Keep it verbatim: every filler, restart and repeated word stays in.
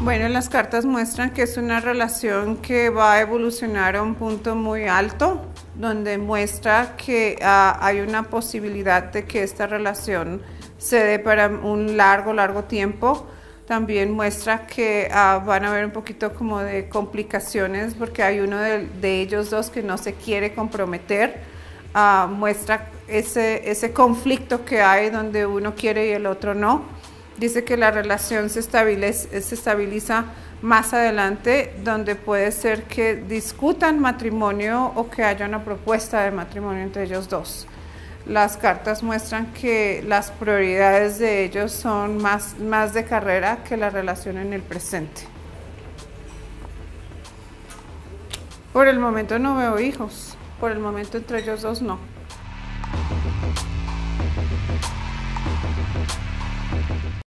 Bueno, las cartas muestran que es una relación que va a evolucionar a un punto muy alto, donde muestra que uh, hay una posibilidad de que esta relación se dé para un largo, largo tiempo. También muestra que uh, van a haber un poquito como de complicaciones porque hay uno de, de ellos dos que no se quiere comprometer. Uh, muestra ese, ese conflicto que hay donde uno quiere y el otro no. Dice que la relación se estabiliza, se estabiliza más adelante, donde puede ser que discutan matrimonio o que haya una propuesta de matrimonio entre ellos dos. Las cartas muestran que las prioridades de ellos son más, más de carrera que la relación en el presente. Por el momento no veo hijos, por el momento entre ellos dos no.